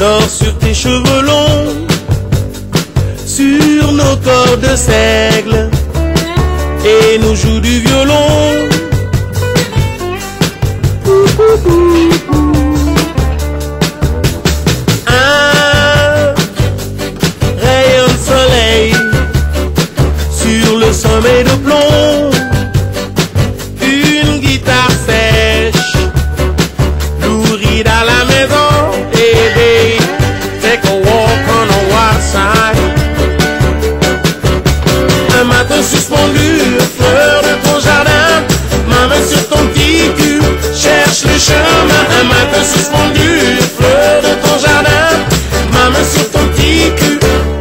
dort sur tes cheveux longs, sur nos corps de seigle, et nous joue du violon. Un rayon de soleil sur le sommet de plomb, une guitare sèche louride à la maison, et they take a walk on a wild side. Un matin suspendu, fleur de ton jardin, ma main sur ton petit cul, cherche le chemin. Un matin suspendu, fleur de ton jardin, ma main sur ton petit cul.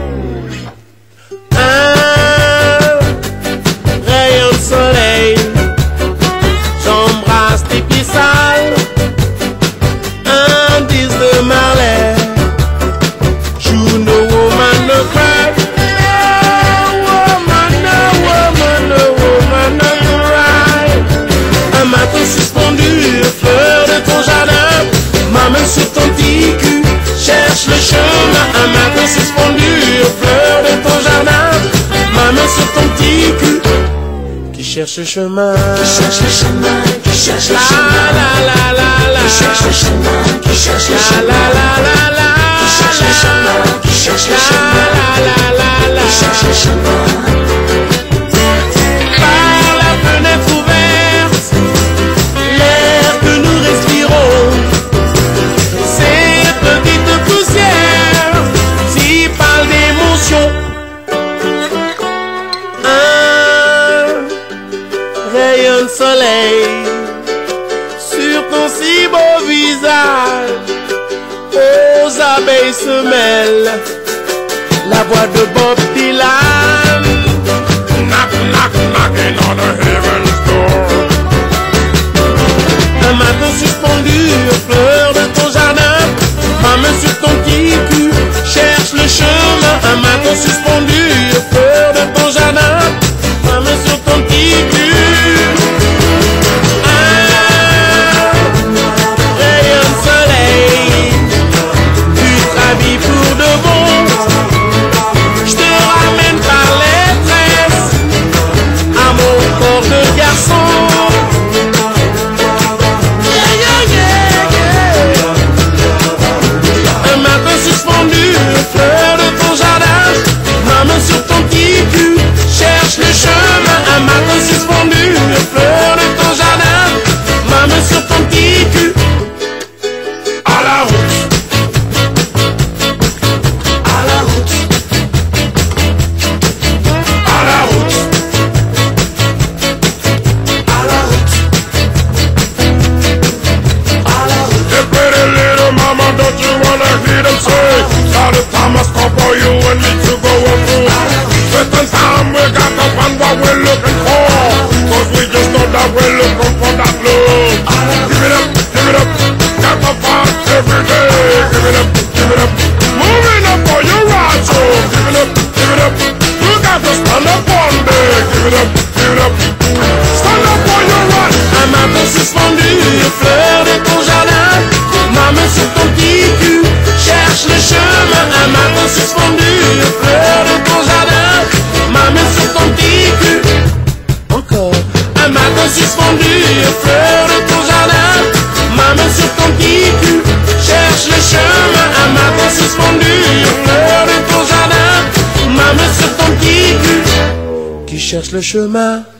Un rayon de soleil, j'embrasse tes pieds sales, un disque de Marley, you know woman no cry, woman no cry. Un matin suspendu, fleur de ton jardin, ma main sur ton petit cul, cherche le chemin. Un matin suspendu, fleur de ton jardin, ma main sur ton petit cul, qui cherche le chemin, qui cherche le chemin, qui cherche le la chemin, la la la la, qui cherche le chemin, qui cherche le la chemin, la la la, qui cherche le chemin, qui cherche le chemin, la la la la, qui cherche le chemin. par la fenêtre ouverte, l'air que nous respirons, ces petites poussières s'y parlent d'émotion. Un rayon de soleil sur ton si beau visage, aux abeilles se mêle la voix de Bob Dylan. Knock, knock, knocking on the heaven's door. Un matin suspendu, fleur de ton jardin, ma main sur ton petit cul, cherche le chemin. Un matin suspendu, fleur de ton jardin, ma main sur ton petit cul. Un rayon de soleil, tu t'habilles pour de bon, je te ramène par les tresses à mon corps de garçon. Un matin suspendu, fleur de ton jardin, ma main sur ton petit cul, cherche le chemin. Un matin suspendu, fleur de ton jardin, ma main sur ton petit cul. À la route, À la route, à la route, à la route, à la route. hey pretty little mama, don't you wanna hear them say, now the time has come for you and me to go on through. Certain time we got to find what we're looking for, cause we just know that we're looking for that love. Give it up, got to fight every day. Give it up, moving up for your right, so give it up, you got to stand up one day. Give it up, stand up for your right. Un matin suspendu, fleur de ton jardin, ma main sur ton petit cul, cherche le chemin. Un matin suspendu, fleur de ton jardin, ma main sur ton petit cul. Encore. Un matin suspendu, fleur de ton jardin, ma main sur ton petit cul, cherche le chemin. Un matin suspendu, fleur de ton jardin, ma main sur ton petit cul, qui cherche le chemin.